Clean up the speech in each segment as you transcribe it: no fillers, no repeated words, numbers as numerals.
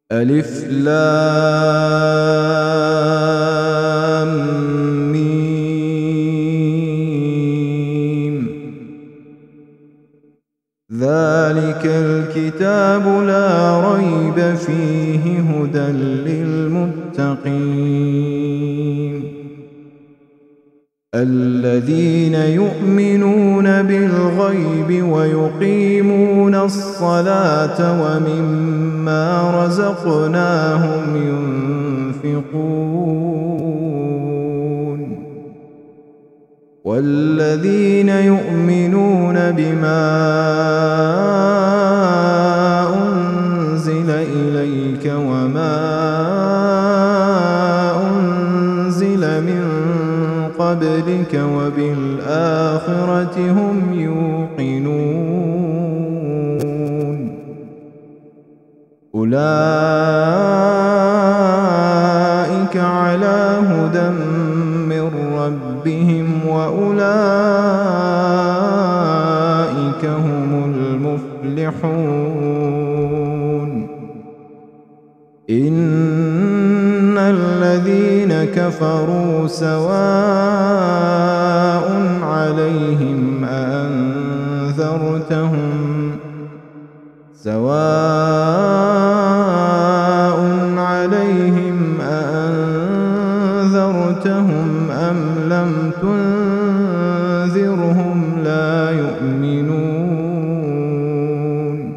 ألف لام ميم. ذلك الكتاب لا ريب فيه هدى للمتقين الذين يؤمنون بالغيب ويقيمون الصلاة ومما رزقناهم ينفقون والذين يؤمنون بما أنزل إليك وما أنزل من قبلك وبالآخرة هم يوقنون أولئك على هدى من ربهم وأولئك هم المفلحون إن الذين كفروا سواء عليهم أأنذرتهم أم لم تنذرهم لا يؤمنون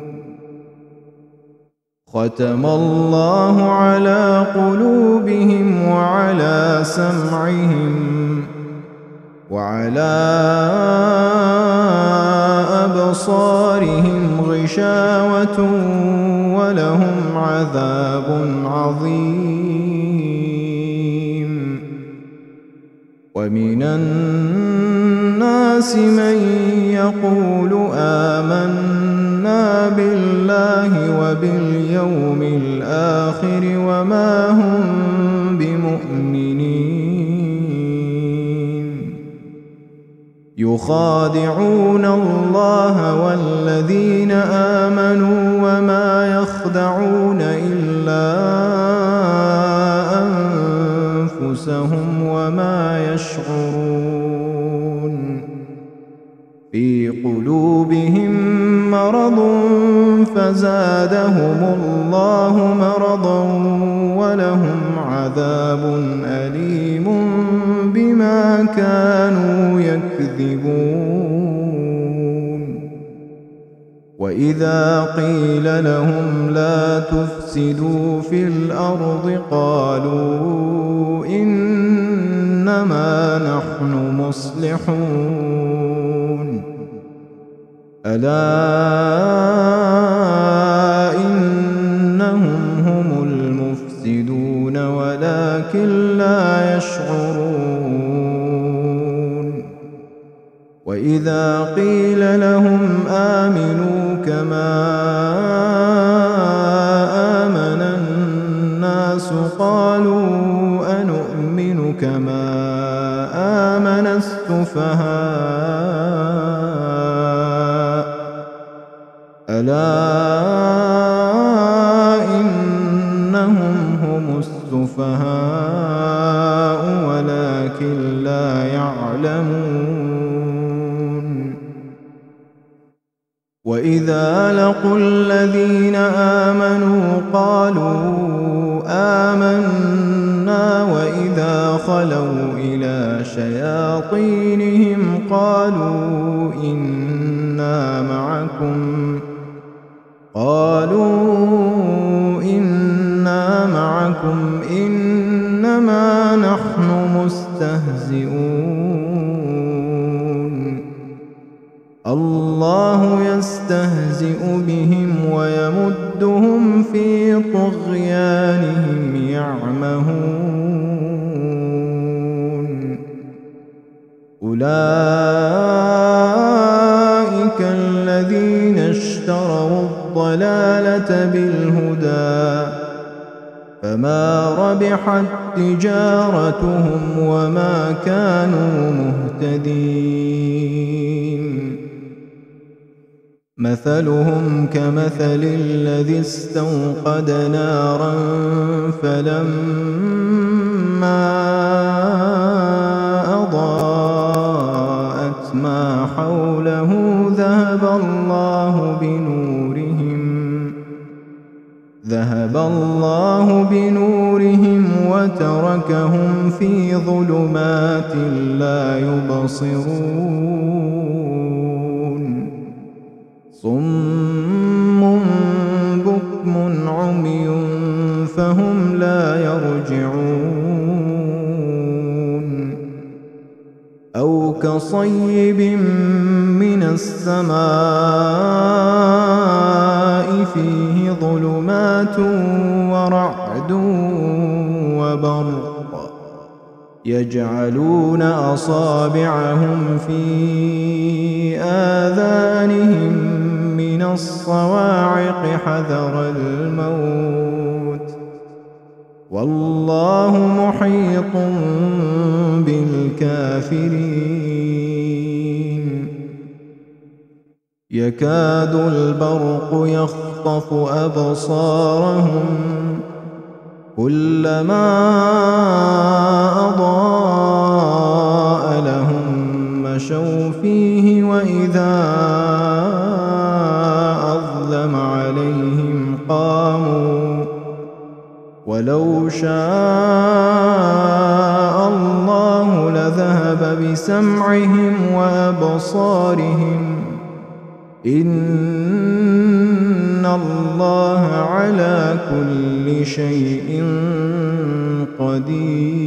ختم الله على قلوبهم وعلى سمعهم وعلى أبصارهم غشاوة ولهم عذاب عظيم ومن الناس من يقول آمنا بالله وباليوم الآخر وما هم بمؤمنين يخادعون الله والذين آمنوا وما يخدعون إلا أنفسهم وما يشعرون في قلوبهم مرض فزادهم الله مرضا ولهم عذاب أليم بما كانوا يكذبون وإذا قيل لهم لا تفسدوا في الأرض قالوا إنما نحن مصلحون ألا إنهم هم المفسدون ولكن لا يشعرون وإذا قيل لهم آمنوا كما آمن الناس قالوا أنؤمن كما آمن السفهاء ألا إنهم هم السفهاء ولكن لا يعلمون وإذا لقوا الذين آمنوا قالوا آمنا وإذا خلوا إلى شياطينهم قالوا إنا معكم إنما نحن مستهزئون الله يستهزئ بهم ويمدهم في طغيانهم يعمهون أولئك الذين اشتروا الضلالة بالهدى فما ربحت تجارتهم وما كانوا مهتدين مثلهم كمثل الذي استوقد نارا فلما أضاءت ما حوله ذهب الله بنورهم وتركهم في ظلمات لا يبصرون صم بكم عمي فهم لا يرجعون أو كصيب من السماء فيه ظلمات ورعد وبرق يجعلون أصابعهم في آذانهم من الصواعق حذر الموت والله محيط بالكافرين يكاد البرق يخطف أبصارهم كلما أضاء لهم مشوا فيه وإذا أظلم عليهم قاموا ولو شاء الله لذهب بسمعهم وأبصارهم إن الله على كل شيء قدير